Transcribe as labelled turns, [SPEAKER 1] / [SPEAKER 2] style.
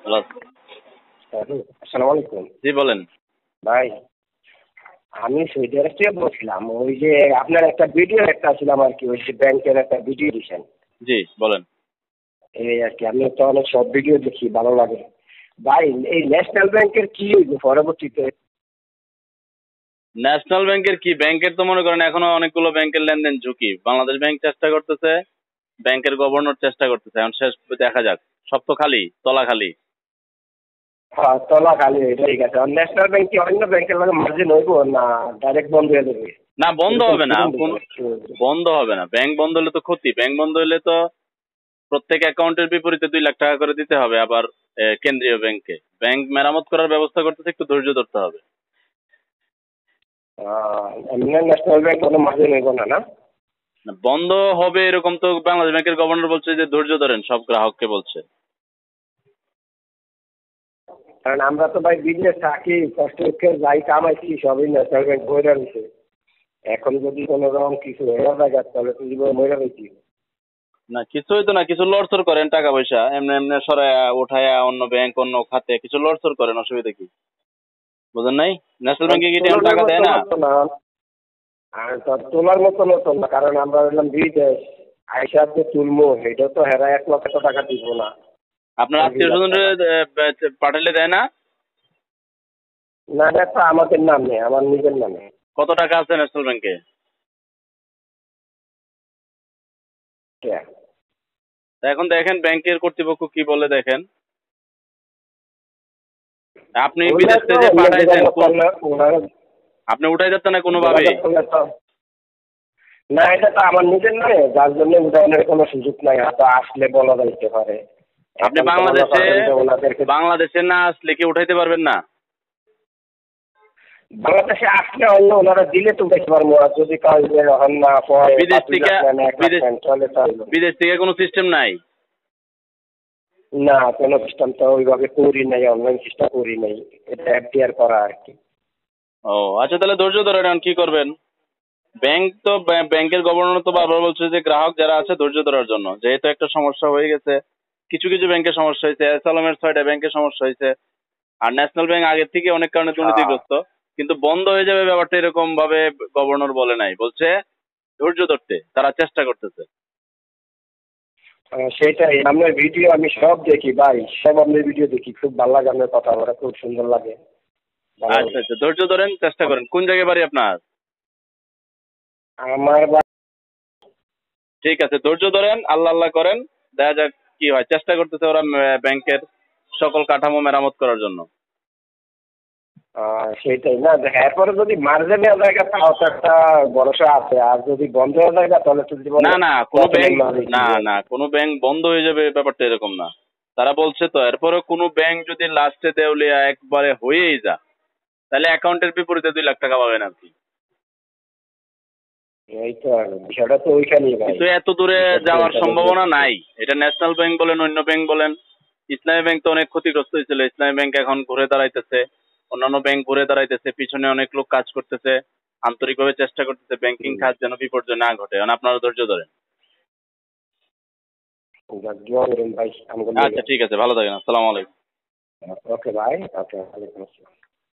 [SPEAKER 1] Hello.
[SPEAKER 2] Hello, আসসালামু আলাইকুম।
[SPEAKER 1] জি বলেন।
[SPEAKER 2] ভাই, আমি সৌদি আরব থেকে বলছিলাম। ওই যে আপনার একটা ভিডিও ছিলাম আর কি, ওই যে ব্যাংকের একটা ভিডিও দিয়েছেন।
[SPEAKER 1] জি বলেন।
[SPEAKER 2] এই আর কি, আমি তো অনেক সব ভিডিও দেখি, ভালো লাগে। ভাই, এই ন্যাশনাল ব্যাংকের কি হইব পরবর্তীতে?
[SPEAKER 1] ন্যাশনাল ব্যাংকের কি, ব্যাংকের তো মনে করেন এখনো অনেকগুলো ব্যাংকের লেনদেন ঝুঁকি। বাংলাদেশ ব্যাংক চেষ্টা করতেছে, ব্যাংকের গভর্নর চেষ্টা করতেছে, এখন শেষ দেখা যাক। সব তো খালি, তলা খালি।
[SPEAKER 2] হ্যাঁ, তলা খালি ঠিক আছে। আর ন্যাশনাল ব্যাংক কি অন্য ব্যাংকের লাগে মার্জিন হইব, না ডাইরেক্ট বন্ধ হয়ে যাবে?
[SPEAKER 1] না, বন্ধ
[SPEAKER 2] এরকম
[SPEAKER 1] হবে না,
[SPEAKER 2] কিরকম
[SPEAKER 1] কোন
[SPEAKER 2] বুঝতে
[SPEAKER 1] বন্ধ হবে না। ব্যাংক বন্ধ হলে তো ক্ষতি। ব্যাংক বন্ধ হলে তো প্রত্যেক অ্যাকাউন্টের বিপরীতে 2 লাখ টাকা করে দিতে হবে আবার কেন্দ্রীয় ব্যাংকে। ব্যাংক মেরামত করার ব্যবস্থা করতেছে, একটু ধৈর্য ধরতে হবে।
[SPEAKER 2] এমনি ন্যাশনাল ব্যাংক কোনো মার্জিন হইব না, না?
[SPEAKER 1] না, বন্ধ হবে এরকম তো বাংলাদেশ ব্যাংকের গভর্নর বলছে যে ধৈর্য ধরেন, সব গ্রাহককে বলছে।
[SPEAKER 2] কারণ আমরা তো ভাই বিজনেস থাকি, কষ্ট করে যাই কামাইছি সবই ন্যাশনাল ব্যাংক বইরা রয়েছে। এখন যদি কোনো রকম কিছু হয়ে যায় তাহলে তো জীবন মরে রয়েছি।
[SPEAKER 1] না, কিছু হইতো না, কিছু লড়চড় করেন টাকা পয়সা এমনি এমনি সরায়া উঠায়া অন্য ব্যাংক অন্য খাতে কিছু লড়চড় করেন, অসুবিধা কি? বুঝেন নাই? ন্যাশনাল ব্যাংকে কি তেমন
[SPEAKER 2] তোলার
[SPEAKER 1] টাকা দেয়
[SPEAKER 2] মতো
[SPEAKER 1] না?
[SPEAKER 2] হতো না। আর তোলার মতো হতো না, কারণ আমরা হলাম বিদেশ। আইসার যে তুলমো এটা তো হেরা 1 লক্ষ টাকা দিব না।
[SPEAKER 1] আপনার আত্মীয় স্বজন পাঠালে দেয় না?
[SPEAKER 2] না, এটা তো আমাদের নামে, আমার নিজের নামে।
[SPEAKER 1] কত টাকা আছে ন্যাশনাল ব্যাংকে?
[SPEAKER 2] হ্যাঁ।
[SPEAKER 1] তা এখন দেখেন ব্যাংকের কর্তৃপক্ষ কি বলে দেখেন। আপনি বিদেশ
[SPEAKER 2] তো
[SPEAKER 1] থেকে যে
[SPEAKER 2] অন্য
[SPEAKER 1] পাঠাইছেন
[SPEAKER 2] যোগাযোগ করলে ওনারা
[SPEAKER 1] আপনি উঠাই যাচ্ছেন না কোনোভাবেই?
[SPEAKER 2] যোগাযোগ করলে তো না, এটা তো আমার নিজের নয়, যার জন্য উদাহরণের কোনো সুযোগ নাই, হয়তো আসলে বলা যাইতে পারে।
[SPEAKER 1] আপনি
[SPEAKER 2] এখন তো মনে
[SPEAKER 1] বাংলাদেশে
[SPEAKER 2] করেন যে ওনাদেরকে
[SPEAKER 1] বাংলাদেশে না আসলে কি উঠাইতে পারবেন না?
[SPEAKER 2] বাংলাদেশে আসলে অন্য ওনারা দিলে তো উঠাইতে পারবো। আর যদি কাজ হন না পরে
[SPEAKER 1] বিদেশ
[SPEAKER 2] 5
[SPEAKER 1] থেকে
[SPEAKER 2] লাখ নেন, 1 লাখ
[SPEAKER 1] বিদেশ
[SPEAKER 2] নেন, তাহলে তো
[SPEAKER 1] বিদেশ থেকে কোনো সিস্টেম নাই?
[SPEAKER 2] না, কোনো সিস্টেম তো ওইভাবে করি নাই, অনলাইন সিস্টেম করি নাই। এটা এফডিআর করা আর কি।
[SPEAKER 1] ও আচ্ছা, তাহলে ধৈর্য ধরেন, এখন কি করবেন? ব্যাংক তো ব্যাংকের গভর্নর তো বারবার বলছে যে গ্রাহক যারা আছে ধৈর্য ধরার জন্য, যেহেতু একটা সমস্যা হয়ে গেছে। কিছু কিছু ব্যাংকের সমস্যা হয়েছে, এসালমের 6টা ব্যাংকের সমস্যা হয়েছে। আর ন্যাশনাল ব্যাংক আগের থেকে অনেক কারণে
[SPEAKER 2] হ্যাঁ,
[SPEAKER 1] দুর্নীতিগ্রস্ত। কিন্তু বন্ধ হয়ে যাবে ব্যাপারটা এরকম ভাবে গভর্নর বলে নাই, বলছে ধৈর্য ধরতে তারা চেষ্টা করতেছে।
[SPEAKER 2] সেটাই। আপনার ভিডিও আমি সব দেখি ভাই, সব আপনার ভিডিও দেখি, খুব ভালো লাগে। আপনার কথা বলা খুব সুন্দর লাগে, ভালো
[SPEAKER 1] আচ্ছা
[SPEAKER 2] লাগে।
[SPEAKER 1] আচ্ছা, ধৈর্য ধরেন, চেষ্টা করেন। কোন জায়গায় বাড়ি আপনার?
[SPEAKER 2] আমার
[SPEAKER 1] ঠিক আছে, ধৈর্য ধরেন, আল্লাহ আল্লাহ করেন, দেখা যাক কি হয়। চেষ্টা করতেছে ওরা ব্যাংকের সকল কাঠামো মেরামত করার জন্য।
[SPEAKER 2] সেটাই না, এরপরে যদি মার্জে নেওয়া জায়গা তাও তো একটা ভরসা আছে। আর যদি বন্ধ হওয়া জায়গা তাহলে তো জীবনে
[SPEAKER 1] না না, কোনো ব্যাংক না না, কোনো ব্যাংক বন্ধ হয়ে যাবে ব্যাপারটা এরকম না। তারা বলছে তো, এরপরে কোনো ব্যাংক যদি লাস্টে দেউলিয়া একবারে হয়েই যা, তাহলে অ্যাকাউন্টের বিপরীতে 2 লাখ টাকা পাবেন আর কি।
[SPEAKER 2] এই তো বিষয়টা তো ওইখানেই ভাই।
[SPEAKER 1] কিন্তু এত দূরে যাওয়ার সম্ভাবনা নাই। এটা ন্যাশনাল ব্যাংক বলেন, অন্য ব্যাংক বলেন। ইসলামী ব্যাংক তো অনেক ক্ষতিগ্রস্ত হয়েছিল, ইসলামী ব্যাংক এখন ঘুরে দাঁড়াইতেছে। অন্যান্য ব্যাংক ঘুরে দাঁড়াইতেছে, পিছনে অনেক লোক কাজ করতেছে, আন্তরিকভাবে চেষ্টা করতেছে ব্যাংকিং খাত যেন বিপর্যয় না ঘটে। এখন আপনারা ধৈর্য ধরেন।
[SPEAKER 2] দোয়া করেন ভাই আমাকে।
[SPEAKER 1] আচ্ছা ঠিক আছে, ভালো থাকেন। আসসালামু আলাইকুম।
[SPEAKER 2] ওকে ভাই, ওকে, ওয়ালাইকুম আসসালাম।